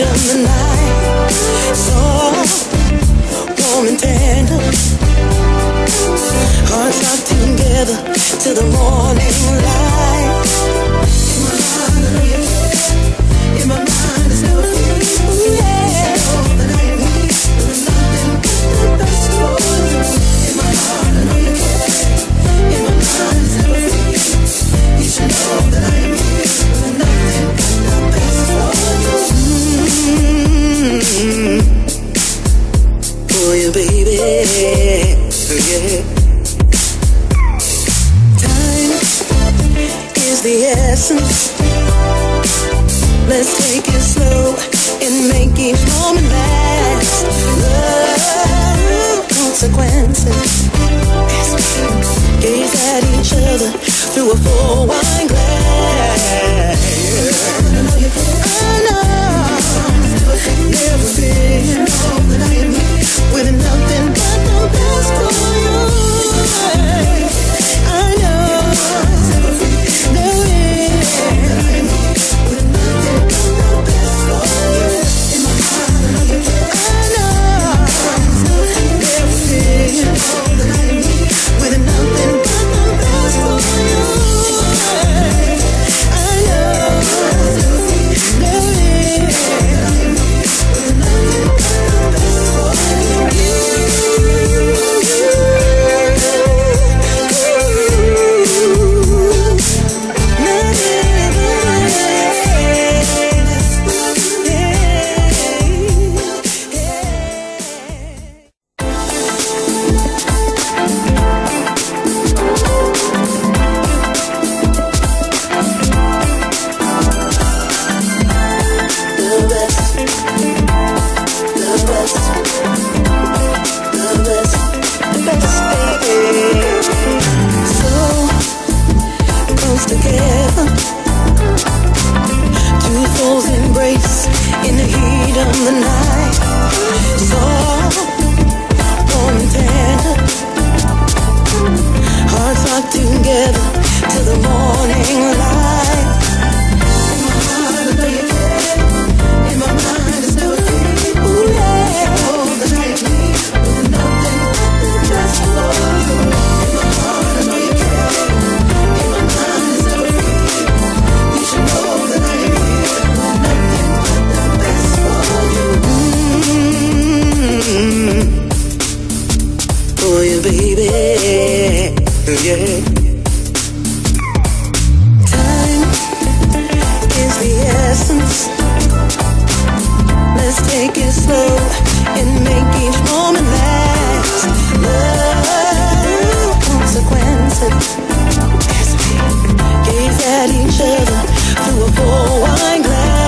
of the night. Soft, warm and tender. Hearts locked together till the morning light. In my mind, I know you care. In my mind, it's never free. Ooh, yeah. All that I need, there's nothing but the best for you. In my heart, I know you care. In my mind, it's never free. You should know that I am here. There's nothing but the best for you. For you, baby. Yeah. Time is the essence. Let's take it slow and make each moment last. Love consequences. Gaze at each other through a full wine glass. I know you can. I know. Never been. Know that I am here with nothing but the best for you. I know. No way. I am here with nothing but the best for you. In my heart, I know you can. I know. Never been. Know that I am here with nothing but the best for you. I know. No way. I am here with nothing but the best for you. Together, two souls embrace in the heat of the night. Soft, warm and tender. Hearts locked together till the morning light. In my heart, I know you care. In my mind, it's never free. Ooh, yeah. All that I need, with nothing but the best for you. In my heart, I know you care. In my mind, it's never free. You should know that I am here with nothing but the best for you. For you, baby. Yeah. Time is the essence. Let's take it slow and make each moment last. Love consequences. Gaze at each other through a full wine glass.